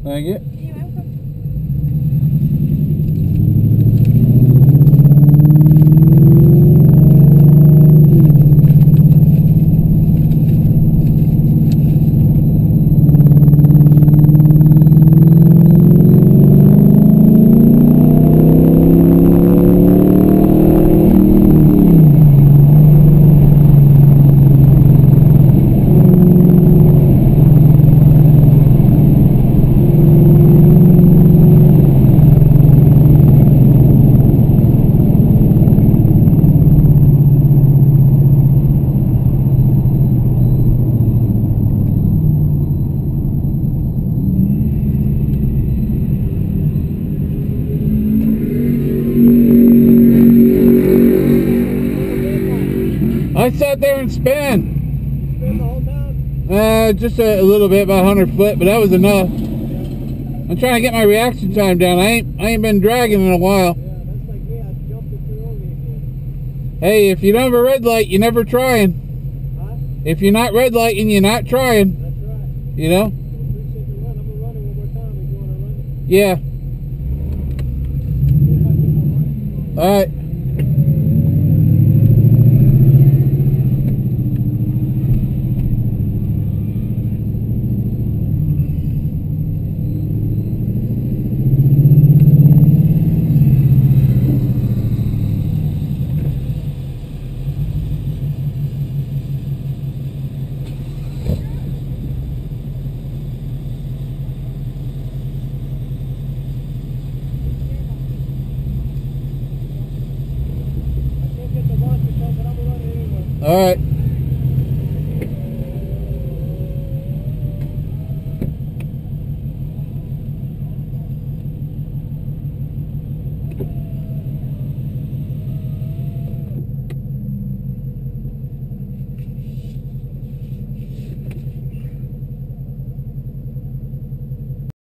Thank you. You're welcome. I sat there and spin. Spin the whole time? Just a little bit, about 100 foot, but that was enough. I'm trying to get my reaction time down. I ain't been dragging in a while. Yeah, that's like me. I jumped it too early again. Hey, if you don't have a red light, you're never trying. Huh? If you're not red lighting, you're not trying. That's right. You know? So appreciate the run. I'm gonna run it one more time if you wanna run it. Yeah. All right. All right.